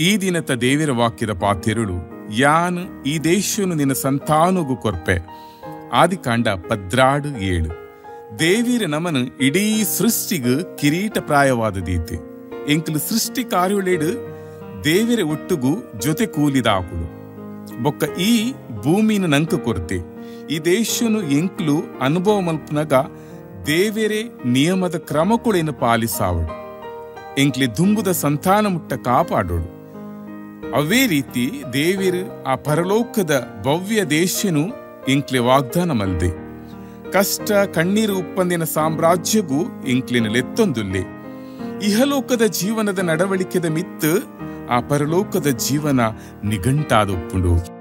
ಈ ದಿನತ ದೇವಿರ ವಾಕ್ಯದ ಪಾತಿರುಳು ಯಾನ್ ಈ ದೇಶನು ನಿನ್ನ ಸಂತಾನಗು ಕೊರ್ಪೆ. ಆದಿಕಾಂಡ 17:7. ದೇವಿರ ನಮನು ಇಡೀ ಸೃಷ್ಟಿಗು ಕಿರೀಟ ಪ್ರಾಯವಾದದೀತೆ. ಎಂಕ್ಲು ಸೃಷ್ಟಿ ಕಾರ್ಯುಳೇಡು ದೇವಿರ ಒಟ್ಟುಗು ಜೊತೆ ಕೂಲಿದಾಕುಳು. ಬೊಕ್ಕ ಈ ಭೂಮಿನ ನಂಕ ಕೊರ್ತೆ ಈ ದೇಶನು ಎಂಕ್ಲು ಅನುಭವ ಮಲ್ಪನಗ ದೇವೆರೆ ನಿಯಮದ ಕ್ರಮಕುಳೇನು ಪಾಲಿಸಾವಡು. ಎಂಕ್ಲೆ ದುಂಬುದ ಸಂತಾನ ಮುಟ್ಟ ಕಾಪಾಡೋಡು. ಅವೇ ರೀತಿ ದೇವಿರು ಆ ಪರಲೋಕದ ಭವ್ಯ ದೇಶನು ಎಂಕ್ಲೆ ವಾಗ್ದಾನ ಮಲ್ದೆ. ಕಷ್ಟ ಕಣ್ಣೀರು ಉಪ್ಪಂದಿನ ಸಾಮ್ರಾಜ್ಯಗೂ ಎಂಕ್ಲಿನ ಲೆತ್ತೊಂದುಲ್ಲೆ. ಇಹಲೋಕದ ಜೀವನದ ನಡವಳಿಕೆದ ಮಿತ್ತು ಆ ಪರಲೋಕದ ಜೀವನ ನಿಘಂಟಾದ ಉಪ್ಪುಂಡು.